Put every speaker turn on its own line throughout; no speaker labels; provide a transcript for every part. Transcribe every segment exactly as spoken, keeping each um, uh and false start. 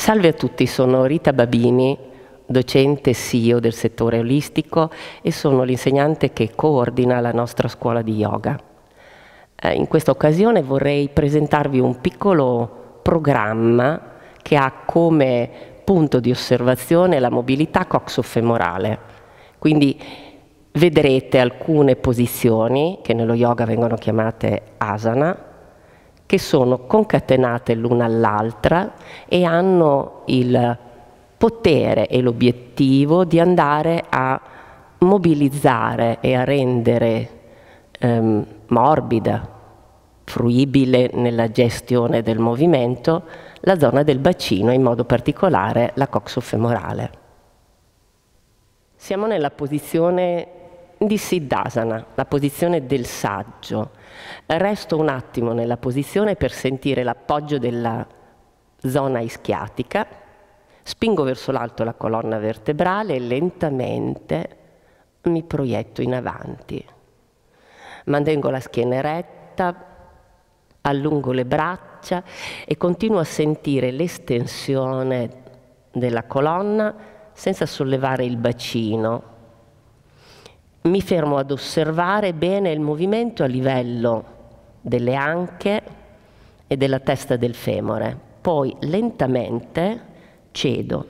Salve a tutti, sono Rita Babini, docente S E O del settore olistico e sono l'insegnante che coordina la nostra scuola di yoga. Eh, in questa occasione vorrei presentarvi un piccolo programma che ha come punto di osservazione la mobilità coxofemorale. Quindi vedrete alcune posizioni che nello yoga vengono chiamate asana, che sono concatenate l'una all'altra e hanno il potere e l'obiettivo di andare a mobilizzare e a rendere ehm, morbida, fruibile nella gestione del movimento la zona del bacino, in modo particolare la coxofemorale. Siamo nella posizione di Siddhasana, la posizione del saggio. Resto un attimo nella posizione per sentire l'appoggio della zona ischiatica, spingo verso l'alto la colonna vertebrale e lentamente mi proietto in avanti. Mantengo la schiena eretta, allungo le braccia e continuo a sentire l'estensione della colonna senza sollevare il bacino. Mi fermo ad osservare bene il movimento a livello delle anche e della testa del femore. Poi lentamente cedo.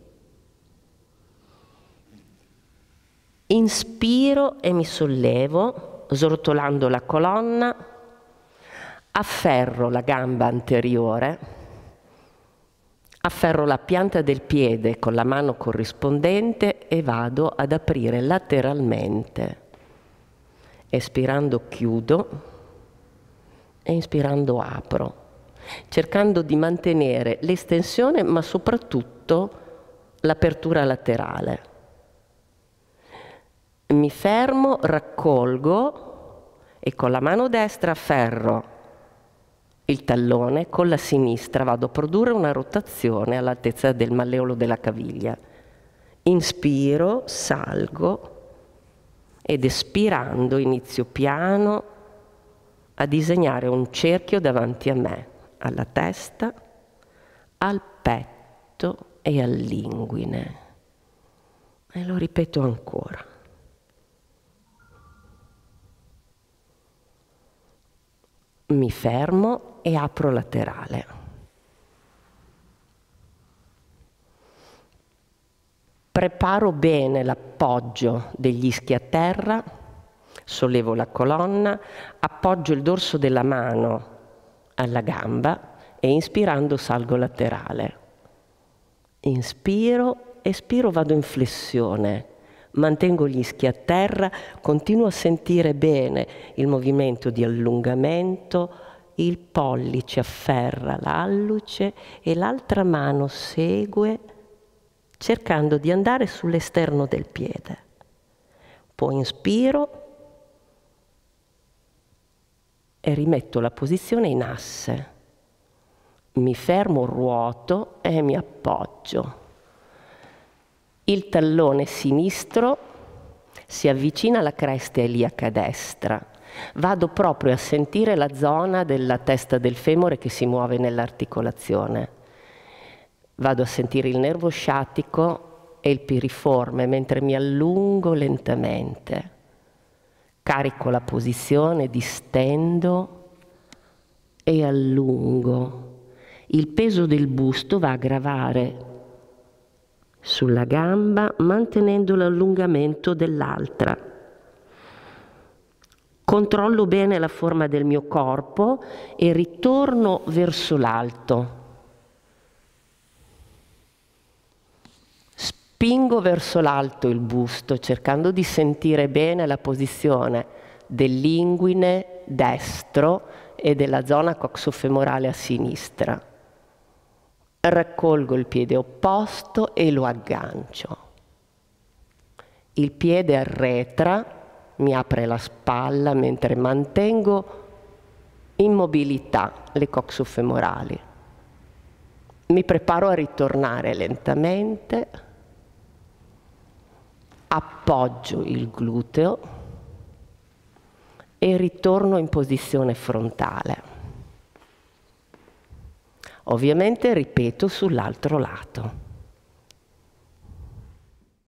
Inspiro e mi sollevo, srotolando la colonna, afferro la gamba anteriore, afferro la pianta del piede con la mano corrispondente e vado ad aprire lateralmente. Espirando chiudo e inspirando apro, cercando di mantenere l'estensione ma soprattutto l'apertura laterale. Mi fermo, raccolgo e con la mano destra afferro il tallone, con la sinistra vado a produrre una rotazione all'altezza del malleolo della caviglia. Inspiro, salgo ed espirando inizio piano a disegnare un cerchio davanti a me, alla testa, al petto e all'inguine. E lo ripeto ancora. Mi fermo e apro laterale. Preparo bene l'appoggio degli ischi a terra, sollevo la colonna, appoggio il dorso della mano alla gamba e inspirando salgo laterale. Inspiro, espiro, vado in flessione. Mantengo gli ischi a terra, continuo a sentire bene il movimento di allungamento, il pollice afferra l'alluce e l'altra mano segue cercando di andare sull'esterno del piede. Poi inspiro e rimetto la posizione in asse. Mi fermo, ruoto e mi appoggio. Il tallone sinistro si avvicina alla cresta iliaca destra. Vado proprio a sentire la zona della testa del femore che si muove nell'articolazione. Vado a sentire il nervo sciatico e il piriforme mentre mi allungo lentamente. Carico la posizione, distendo e allungo. Il peso del busto va a gravare sulla gamba mantenendo l'allungamento dell'altra. Controllo bene la forma del mio corpo e ritorno verso l'alto. Spingo verso l'alto il busto cercando di sentire bene la posizione dell'inguine destro e della zona coxofemorale a sinistra. Raccolgo il piede opposto e lo aggancio. Il piede arretra, mi apre la spalla mentre mantengo in mobilità le coxofemorali. Mi preparo a ritornare lentamente, appoggio il gluteo e ritorno in posizione frontale. Ovviamente, ripeto, sull'altro lato.